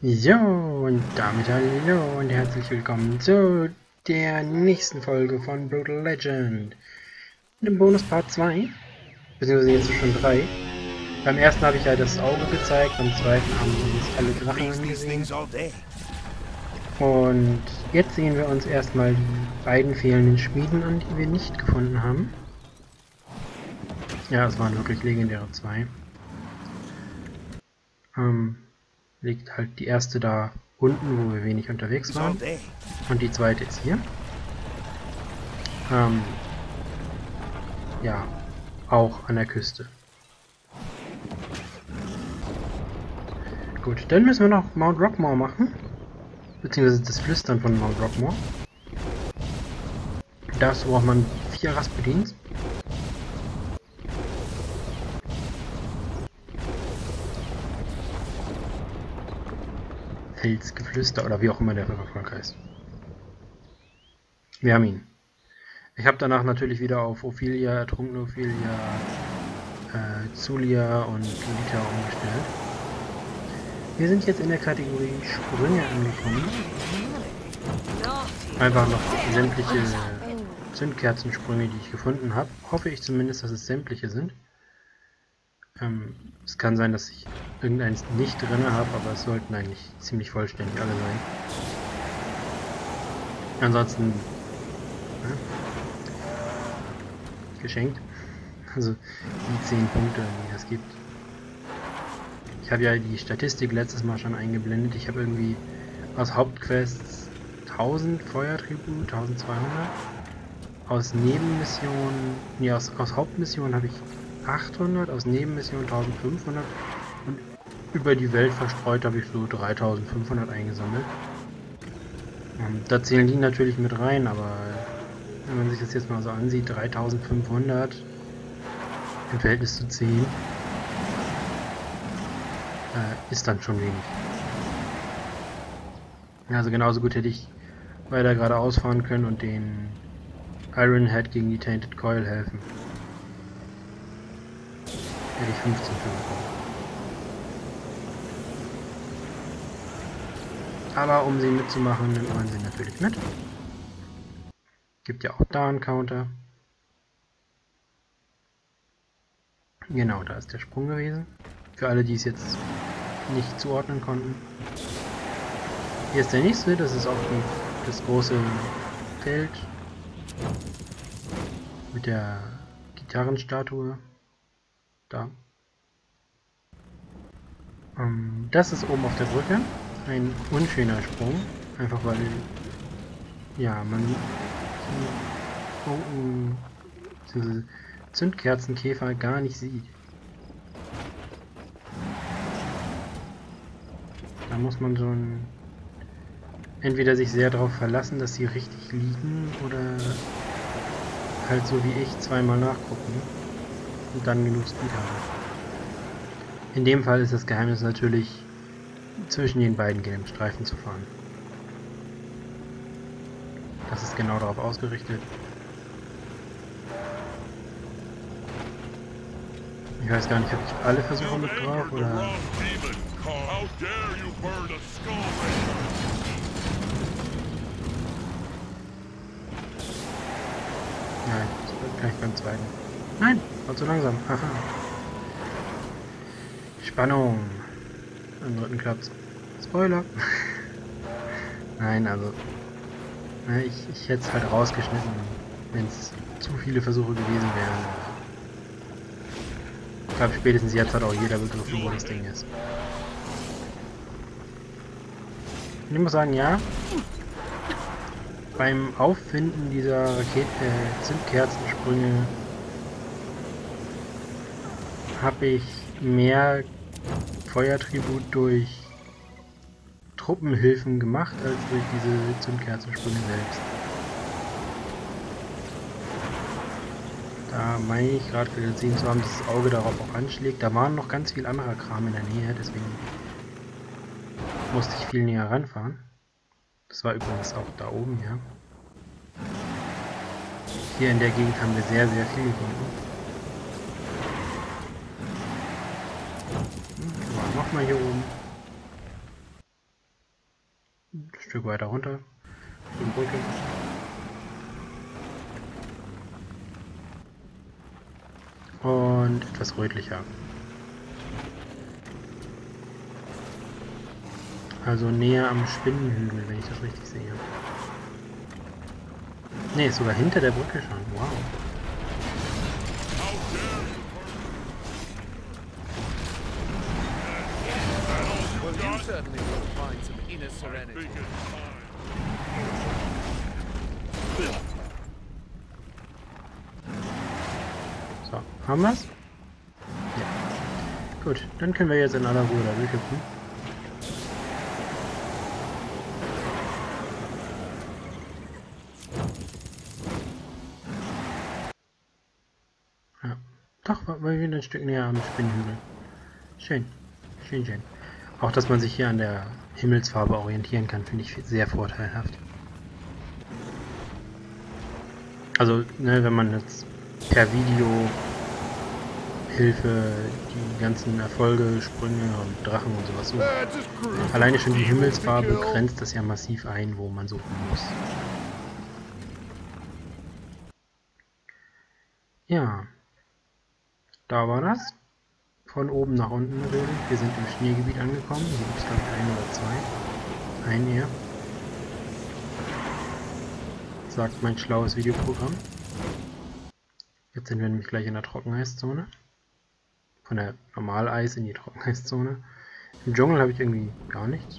Jo, und damit hallo und herzlich willkommen zu der nächsten Folge von Brutal Legend. Dem Bonus Part 2, beziehungsweise jetzt schon 3. Beim ersten habe ich ja das Auge gezeigt, beim zweiten haben wir uns alle Drachen angesehen. Und jetzt sehen wir uns erstmal die beiden fehlenden Schmieden an, die wir nicht gefunden haben. Ja, es waren wirklich legendäre zwei. Liegt halt die erste da unten, wo wir wenig unterwegs waren. Und die zweite ist hier. Ja, auch an der Küste. Gut, dann müssen wir noch Mount Rockmore machen. Beziehungsweise das Flüstern von Mount Rockmore. Dazu braucht man 4 Rasputin. Felsgeflüster oder wie auch immer der Volk heißt. Wir haben ihn. Ich habe danach natürlich wieder auf Ophelia, ertrunkene Ophelia, Zulia und Lita umgestellt. Wir sind jetzt in der Kategorie Sprünge angekommen. Einfach noch sämtliche Zündkerzensprünge, die ich gefunden habe. Hoffe ich zumindest, dass es sämtliche sind. Es kann sein, dass ich irgendeins nicht drin habe, aber es sollten eigentlich ziemlich vollständig alle sein. Ansonsten geschenkt. Also die 10 Punkte, die es gibt. Ich habe ja die Statistik letztes Mal schon eingeblendet. Ich habe irgendwie aus Hauptquests 1000 Feuertribut, 1200. Aus Nebenmissionen, nee, aus Hauptmissionen habe ich 800, aus Nebenmissionen 1500 und über die Welt verstreut habe ich so 3500 eingesammelt. Da zählen die natürlich mit rein, aber wenn man sich das jetzt mal so ansieht, 3500 im Verhältnis zu 10 ist dann schon wenig. Also genauso gut hätte ich weiter geradeaus fahren können und den Ironhead gegen die Tainted Coil helfen. Hätte ich 15 für bekommen. Aber um sie mitzumachen, nimmt man sie natürlich mit. Gibt ja auch da einen Counter. Genau, da ist der Sprung gewesen. Für alle, die es jetzt nicht zuordnen konnten. Hier ist der nächste, das ist auch das große Feld mit der Gitarrenstatue. Da. Das ist oben auf der Brücke. Ein unschöner Sprung. Einfach weil ja, man Zündkerzenkäfer gar nicht sieht. Da muss man so entweder sich sehr darauf verlassen, dass sie richtig liegen, oder halt so wie ich zweimal nachgucken und dann genug Speed haben. In dem Fall ist das Geheimnis natürlich, zwischen den beiden gelben Streifen zu fahren. Das ist genau darauf ausgerichtet. Ich weiß gar nicht, habe ich alle Versuche mit drauf oder... Nein, das wird gleich beim zweiten. Nein, war zu langsam. Haha. Spannung. Im dritten klappt's. Spoiler. Nein, also... Ich hätte es halt rausgeschnitten, wenn es zu viele Versuche gewesen wären. Ich glaube, spätestens jetzt hat auch jeder begriffen, wo das Ding ist. Und ich muss sagen, ja, beim Auffinden dieser Zündkerzensprünge habe ich mehr Feuertribut durch Truppenhilfen gemacht, als durch diese Zündkerzensprünge selbst. Da meine ich gerade gesehen zu haben, dass das Auge darauf auch anschlägt. Da waren noch ganz viel anderer Kram in der Nähe, deswegen musste ich viel näher ranfahren. Das war übrigens auch da oben, ja. Hier in der Gegend haben wir sehr, sehr viel gefunden. Nochmal hier oben. ein Stück weiter runter. Die Brücke. Und etwas rötlicher. Also näher am Spinnenhügel, wenn ich das richtig sehe. Ne, ist sogar hinter der Brücke schon. Wow. Well, you certainly will find some inner serenity. So, haben wir's? Ja. Gut, dann können wir jetzt in aller Ruhe da durchhüpfen. Ja. Doch, wir sind ein Stück näher am Spinnenhügel. Schön. Schön, schön. Auch, dass man sich hier an der Himmelsfarbe orientieren kann, finde ich sehr vorteilhaft. Also, ne, wenn man jetzt per Video Hilfe die ganzen Erfolge, Sprünge und Drachen und sowas sucht. Alleine schon die Himmelsfarbe grenzt das ja massiv ein, wo man suchen muss. Ja, da war das. Von oben nach unten natürlich. Wir sind im Schneegebiet angekommen. Hier gibt es glaube ich ein oder zwei. Ein eher. Sagt mein schlaues Videoprogramm. Jetzt sind wir nämlich gleich in der Trockeneiszone. Von der Normaleis in die Trockeneiszone. Im Dschungel habe ich irgendwie gar nichts.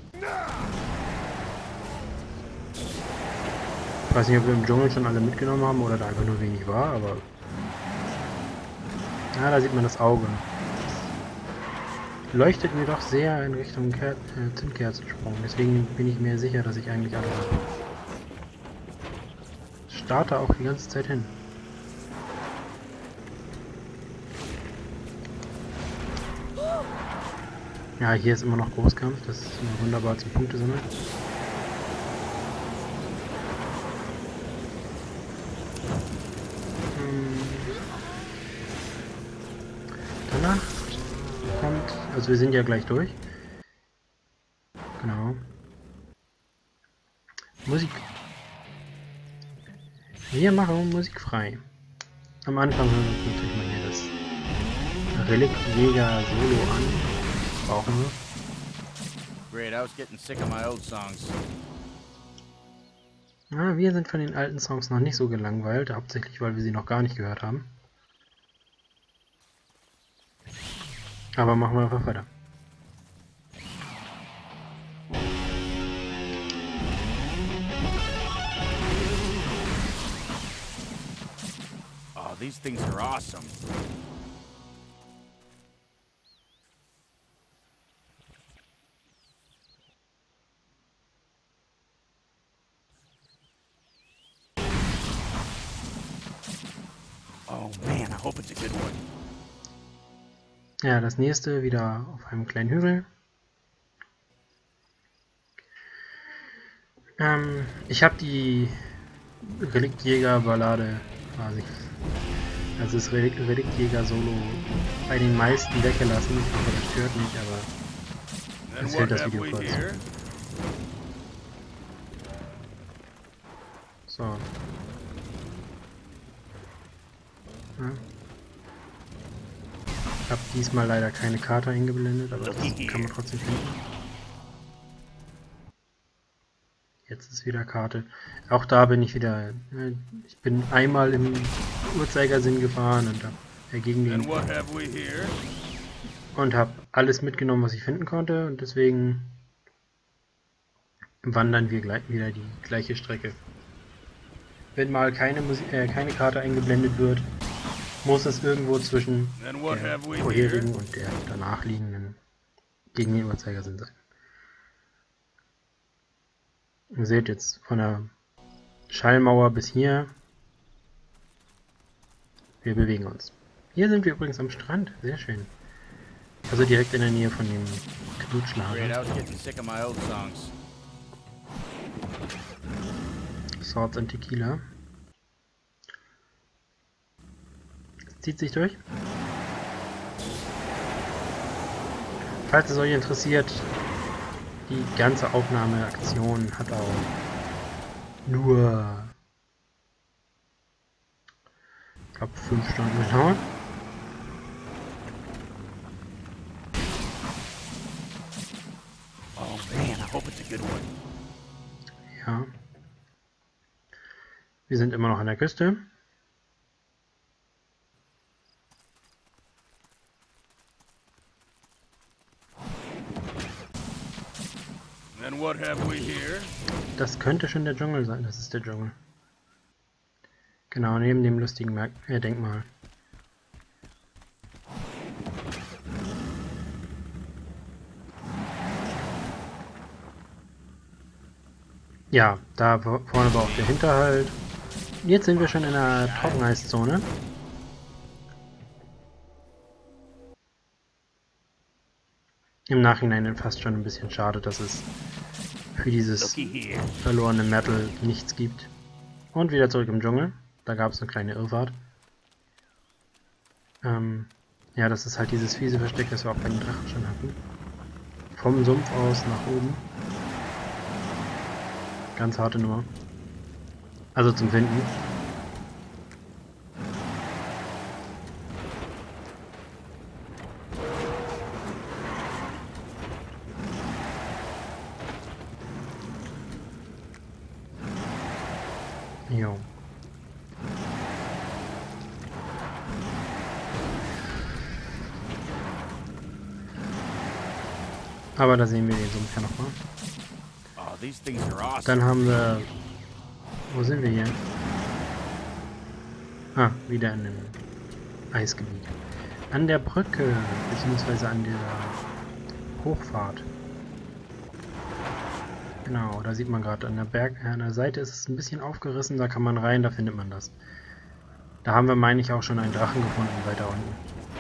Ich weiß nicht, ob wir im Dschungel schon alle mitgenommen haben oder da einfach nur wenig war, aber... Ja, da sieht man das Auge. Leuchtet mir doch sehr in Richtung Zündkerzensprung. Deswegen bin ich mir sicher, dass ich eigentlich alle habe. Ich starte auch die ganze Zeit hin. Ja, hier ist immer noch Großkampf. Das ist immer wunderbar zum Punktesammeln. Danach kommt... Also wir sind ja gleich durch. Genau. Musik. Wir machen Musik frei. Am Anfang hören wir uns natürlich mal hier das Reliktjäger Solo an. Brauchen wir. Great, I was getting sick of my old songs. Ah, wir sind von den alten Songs noch nicht so gelangweilt, hauptsächlich weil wir sie noch gar nicht gehört haben. Aber machen wir einfach weiter. Oh, these things are awesome. Oh man, I hope it's a good one. Ja, das nächste wieder auf einem kleinen Hügel. Ich habe die Reliktjäger-Ballade quasi, also das Reliktjäger-Solo bei den meisten weggelassen. Ich hoffe, das stört nicht, aber es hält das Video kurz. So. Ja. Ich habe diesmal leider keine Karte eingeblendet, aber das kann man trotzdem finden. Jetzt ist wieder Karte. Auch da bin ich wieder... Ich bin einmal im Uhrzeigersinn gefahren und habe gegen den... Und habe alles mitgenommen, was ich finden konnte. Und deswegen wandern wir gleich wieder die gleiche Strecke. Wenn mal keine Karte eingeblendet wird, muss es irgendwo zwischen der vorherigen und der danach liegenden gegen den Uhrzeigersinn sein. Ihr seht jetzt von der Schallmauer bis hier. Wir bewegen uns. Hier sind wir übrigens am Strand. Sehr schön. Also direkt in der Nähe von dem Knutschlager. Swords and Tequila. Das zieht sich durch. Falls es euch interessiert, die ganze Aufnahmeaktion hat auch nur, ich glaube, 5 Stunden gedauert. Oh man, I hope it's a good one. Ja. Wir sind immer noch an der Küste. Then what have we here? Das könnte schon der Dschungel sein. Das ist der Dschungel. Genau, neben dem lustigen Denkmal. Ja, da vorne war auch der Hinterhalt. Jetzt sind wir schon in der Trockeneiszone. Im Nachhinein fast schon ein bisschen schade, dass es für dieses verlorene Metal nichts gibt. Und wieder zurück im Dschungel. Da gab es eine kleine Irrfahrt. Ja, das ist halt dieses fiese Versteck, das wir auch bei den Drachen schon hatten. Vom Sumpf aus nach oben. Ganz harte Nummer. Also zum Finden. Jo. Aber da sehen wir den Sumpf ja nochmal. Oh, these things are awesome. Dann haben wir... Wo sind wir hier? Ah, wieder in dem Eisgebiet. An der Brücke, beziehungsweise an der Hochfahrt. Genau, da sieht man gerade an der Seite ist es ein bisschen aufgerissen, da kann man rein, da findet man das. Da haben wir, meine ich, auch schon einen Drachen gefunden, weiter unten.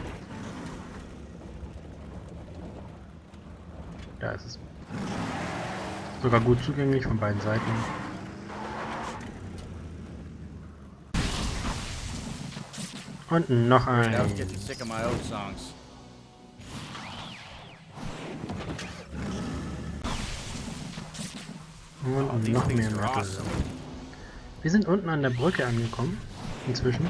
Da ist es. Sogar gut zugänglich von beiden Seiten. Und noch ein. I was getting sick of my old songs. Und noch mehr Metal. Wir sind unten an der Brücke angekommen. Inzwischen.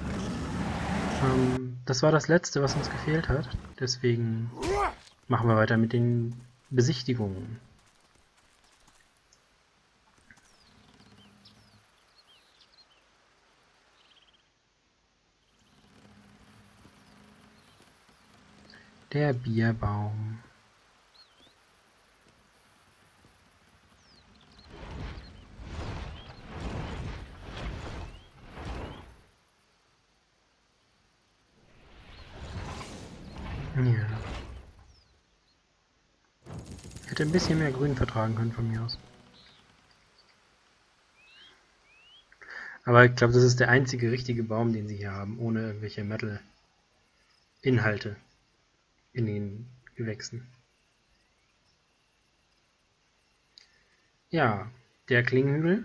Das war das letzte, was uns gefehlt hat. Deswegen machen wir weiter mit den Besichtigungen. Der Bierbaum. Ja. Hätte ein bisschen mehr Grün vertragen können von mir aus. Aber ich glaube, das ist der einzige richtige Baum, den sie hier haben, ohne irgendwelche Metal-Inhalte in den Gewächsen. Ja, der Klingenhügel.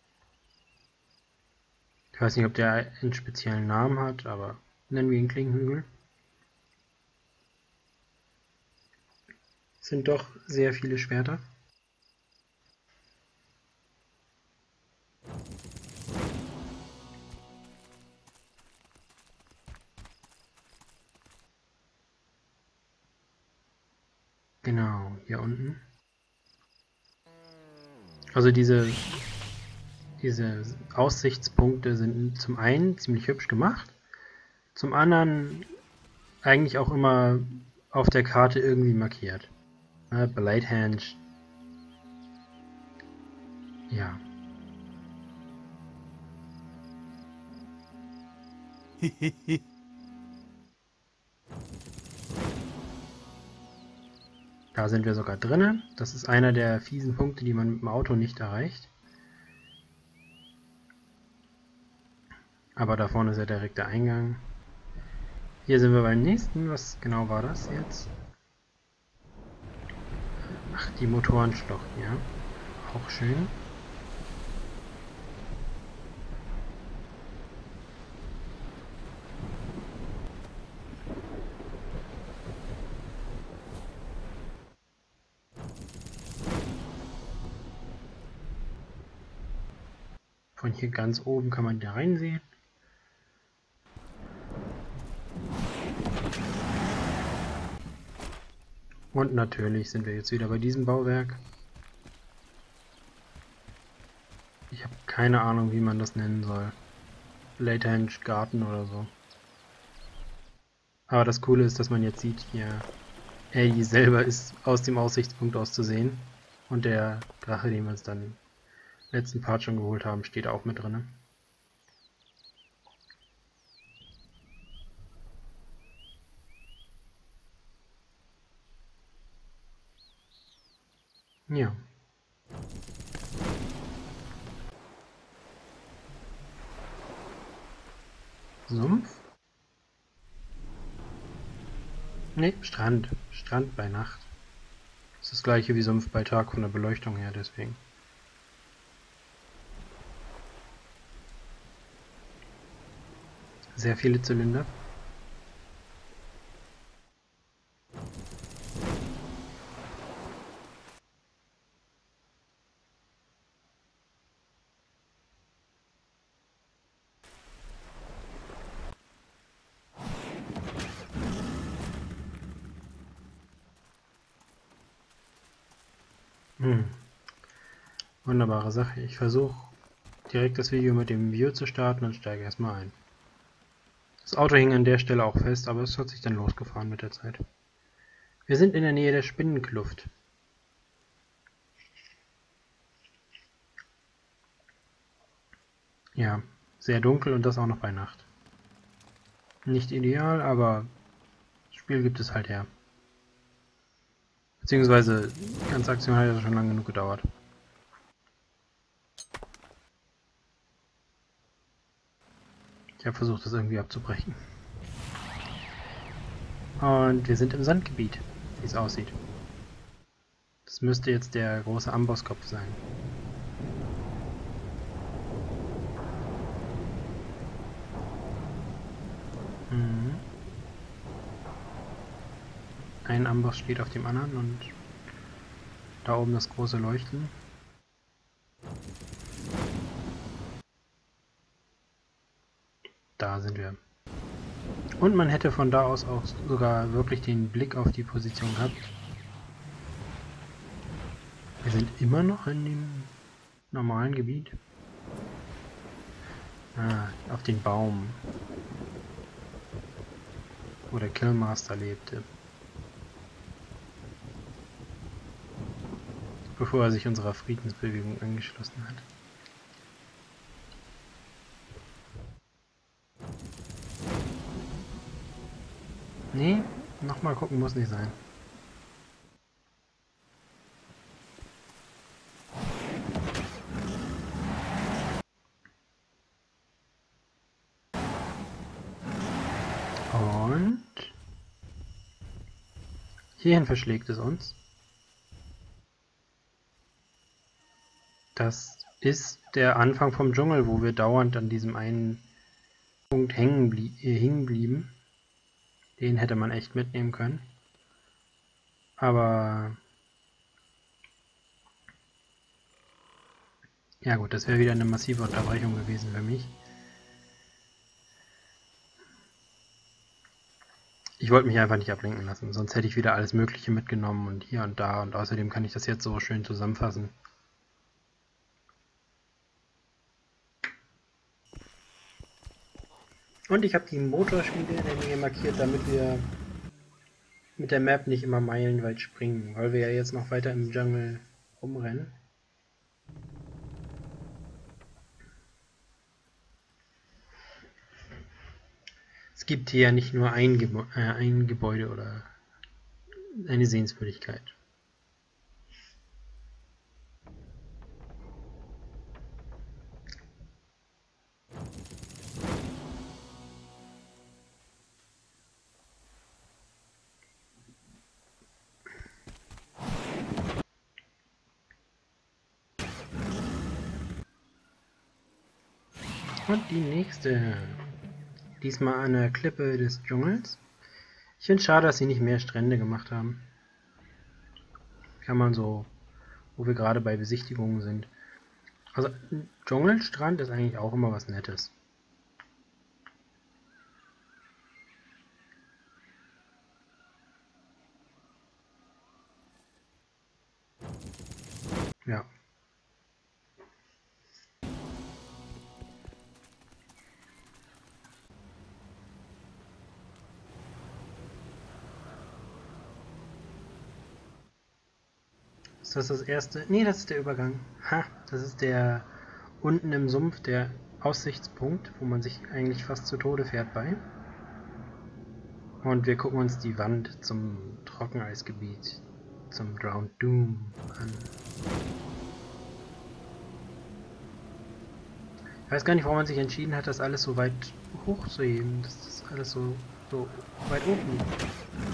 Ich weiß nicht, ob der einen speziellen Namen hat, aber nennen wir ihn Klingenhügel. Sind doch sehr viele Schwerter. Genau, hier unten. Also diese Aussichtspunkte sind zum einen ziemlich hübsch gemacht, zum anderen eigentlich auch immer auf der Karte irgendwie markiert. Blythenge. Ja. Da sind wir sogar drinnen. Das ist einer der fiesen Punkte, die man mit dem Auto nicht erreicht. Aber da vorne ist ja direkt der Eingang. Hier sind wir beim nächsten. Was genau war das jetzt? Ach, die Motorenschlucht, ja. Auch schön. Von hier ganz oben kann man da reinsehen. Und natürlich sind wir jetzt wieder bei diesem Bauwerk. Ich habe keine Ahnung, wie man das nennen soll. Lathenge Garten oder so. Aber das Coole ist, dass man jetzt sieht, hier Ellie selber ist aus dem Aussichtspunkt aus zu sehen. Und der Drache, den wir uns dann im letzten Part schon geholt haben, steht auch mit drin. Ja. Sumpf? Ne, Strand. Strand bei Nacht. Das ist das gleiche wie Sumpf bei Tag von der Beleuchtung her, deswegen. Sehr viele Zylinder. Wunderbare Sache. Ich versuche direkt das Video mit dem View zu starten und steige erstmal ein. Das Auto hing an der Stelle auch fest, aber es hat sich dann losgefahren mit der Zeit. Wir sind in der Nähe der Spinnenkluft. Ja, sehr dunkel und das auch noch bei Nacht. Nicht ideal, aber das Spiel gibt es halt her. Beziehungsweise, die ganze Aktion hat ja schon lange genug gedauert. Ich habe versucht, das irgendwie abzubrechen. Und wir sind im Sandgebiet, wie es aussieht. Das müsste jetzt der große Ambosskopf sein. Ein Amboss steht auf dem anderen und da oben das große Leuchten. Da sind wir. Und man hätte von da aus auch sogar wirklich den Blick auf die Position gehabt. Wir sind immer noch in dem normalen Gebiet. Ah, auf den Baum, wo der Killmaster lebte. Bevor er sich unserer Friedensbewegung angeschlossen hat. Nee, nochmal gucken muss nicht sein. Und hierhin verschlägt es uns. Das ist der Anfang vom Dschungel, wo wir dauernd an diesem einen Punkt hängen blieben. Den hätte man echt mitnehmen können. Aber ja gut, das wäre wieder eine massive Unterbrechung gewesen für mich. Ich wollte mich einfach nicht ablenken lassen, sonst hätte ich wieder alles Mögliche mitgenommen und hier und da und außerdem kann ich das jetzt so schön zusammenfassen. Und ich habe die Motorschmiede in der Nähe markiert, damit wir mit der Map nicht immer meilenweit springen, weil wir ja jetzt noch weiter im Dschungel rumrennen. Es gibt hier ja nicht nur ein Gebäude oder eine Sehenswürdigkeit. Und die nächste. Diesmal an der Klippe des Dschungels. Ich finde es schade, dass sie nicht mehr Strände gemacht haben. Kann man so, wo wir gerade bei Besichtigungen sind, Also Dschungelstrand ist eigentlich auch immer was Nettes. Ja. Ist das das erste? Nee, das ist der Übergang. Ha, das ist der unten im Sumpf, der Aussichtspunkt, wo man sich eigentlich fast zu Tode fährt bei. Und wir gucken uns die Wand zum Trockeneisgebiet, zum Drowned Doom an. Ich weiß gar nicht, warum man sich entschieden hat, das alles so weit hochzuheben, dass das alles so weit oben liegt.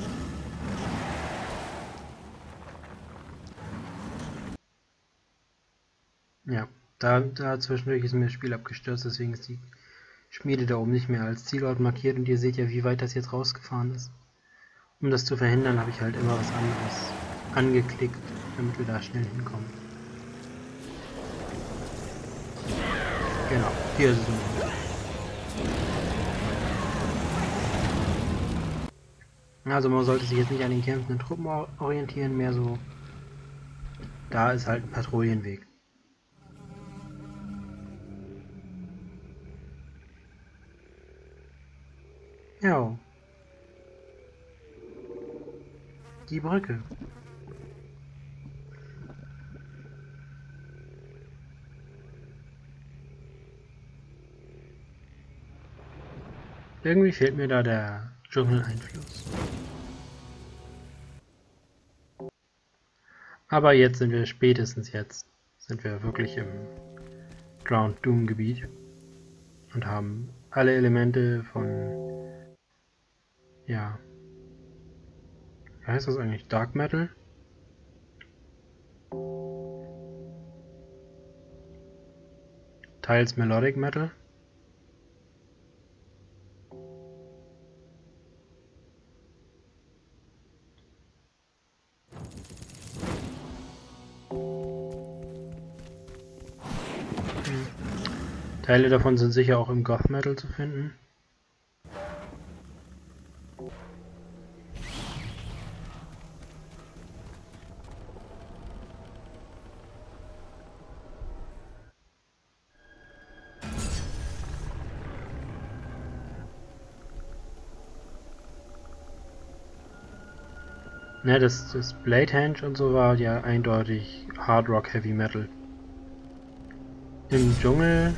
Ja, da zwischendurch ist mir das Spiel abgestürzt, deswegen ist die Schmiede da oben nicht mehr als Zielort markiert und ihr seht ja, wie weit das jetzt rausgefahren ist. Um das zu verhindern, habe ich halt immer was anderes angeklickt, damit wir da schnell hinkommen. Genau, hier ist es immer. Also man sollte sich jetzt nicht an den kämpfenden Truppen orientieren, mehr so, da ist halt ein Patrouillenweg. Ja. Die Brücke. Irgendwie fehlt mir da der Dschungeleinfluss. Aber jetzt sind wir, spätestens jetzt, sind wir wirklich im Drowned Doom Gebiet und haben alle Elemente von, ja, wie heißt das eigentlich? Dark Metal? Teils Melodic Metal. Teile davon sind sicher auch im Goth Metal zu finden. Ne, das Bladehenge und so war ja eindeutig Hard Rock Heavy Metal. Im Dschungel.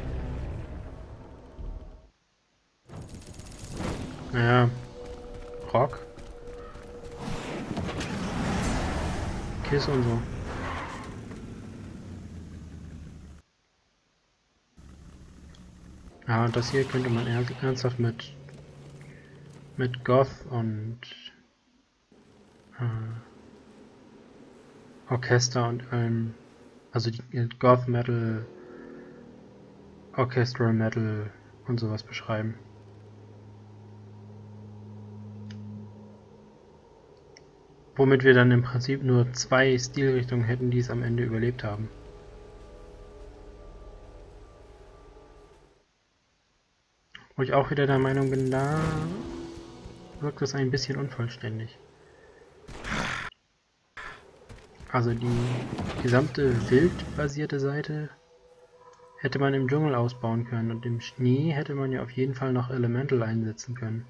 Naja, Rock. Kiss und so. Ja, und das hier könnte man ernsthaft mit Goth und Orchester und allem, also die Goth Metal, Orchestral Metal und sowas beschreiben. Womit wir dann im Prinzip nur 2 Stilrichtungen hätten, die es am Ende überlebt haben. Wo ich auch wieder der Meinung bin, da wirkt es ein bisschen unvollständig. Also die gesamte wildbasierte Seite hätte man im Dschungel ausbauen können und im Schnee hätte man ja auf jeden Fall noch Elemental einsetzen können.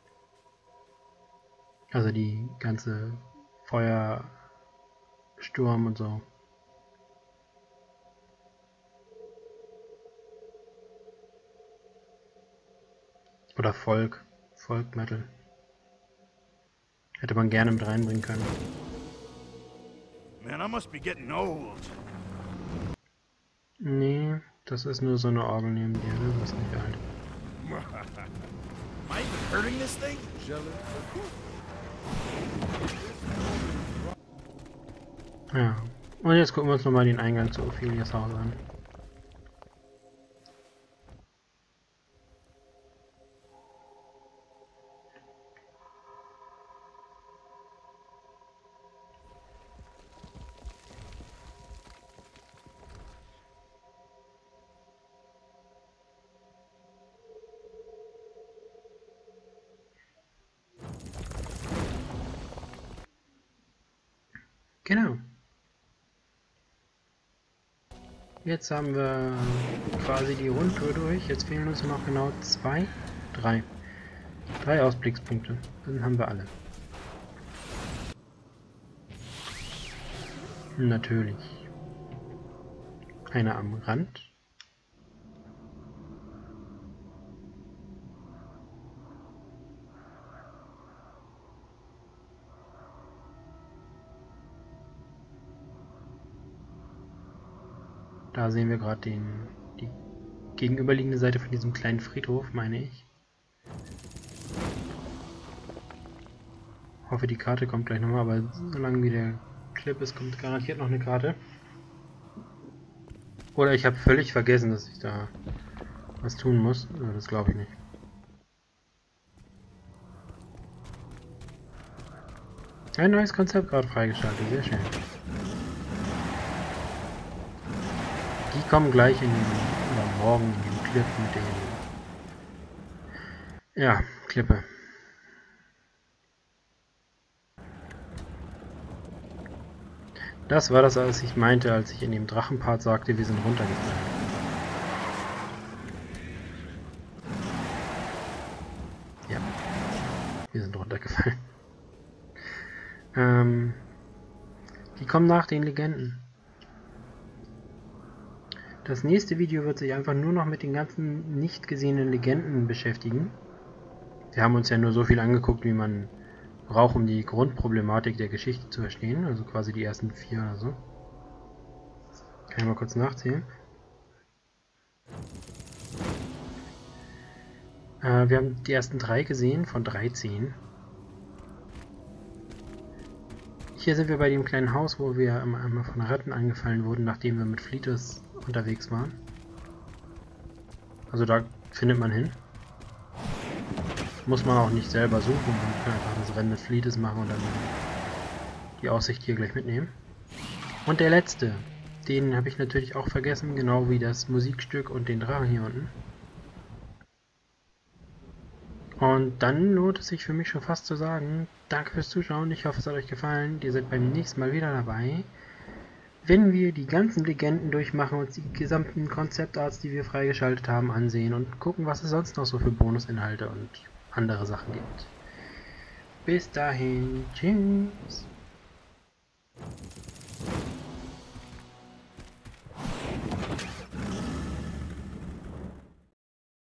Also die ganze Feuer, Sturm und so. Oder Folk Metal. Hätte man gerne mit reinbringen können. Man, I must be getting old. Nee, das ist nur so eine Orgel neben dir, das ist nicht alt. Am I even hurting this thing? Ja, und jetzt gucken wir uns nochmal den Eingang zu Ophelias Haus an. Genau. Jetzt haben wir quasi die Rundtour durch. Jetzt fehlen uns noch genau drei Ausblickspunkte. Dann haben wir alle. Natürlich. Einer am Rand. Da sehen wir gerade die gegenüberliegende Seite von diesem kleinen Friedhof, meine ich. Hoffe, die Karte kommt gleich nochmal, aber solange wie der Clip ist, kommt garantiert noch eine Karte. Oder ich habe völlig vergessen, dass ich da was tun muss. Das glaube ich nicht. Ein neues Konzept gerade freigeschaltet, sehr schön. Die kommen gleich oder morgen in den Clip mit dem... Ja, Klippe. Das war das, was ich meinte, als ich in dem Drachenpart sagte, wir sind runtergefallen. Ja, wir sind runtergefallen. Die kommen nach den Legenden. Das nächste Video wird sich einfach nur noch mit den ganzen nicht gesehenen Legenden beschäftigen. Wir haben uns ja nur so viel angeguckt, wie man braucht, um die Grundproblematik der Geschichte zu verstehen. Also quasi die ersten 4 oder so. Kann ich mal kurz nachzählen. Wir haben die ersten 3 gesehen von 13. Hier sind wir bei dem kleinen Haus, wo wir einmal von Ratten angefallen wurden, nachdem wir mit Fleetus unterwegs waren. Also da findet man hin. Muss man auch nicht selber suchen, man kann einfach das Rennen mit Fleetus machen und dann die Aussicht hier gleich mitnehmen. Und der letzte, den habe ich natürlich auch vergessen, genau wie das Musikstück und den Drachen hier unten. Und dann lohnt es sich für mich schon fast zu sagen, danke fürs Zuschauen, ich hoffe es hat euch gefallen, ihr seid beim nächsten Mal wieder dabei, wenn wir die ganzen Legenden durchmachen und die gesamten Konzeptarts, die wir freigeschaltet haben, ansehen und gucken, was es sonst noch so für Bonusinhalte und andere Sachen gibt. Bis dahin, tschüss!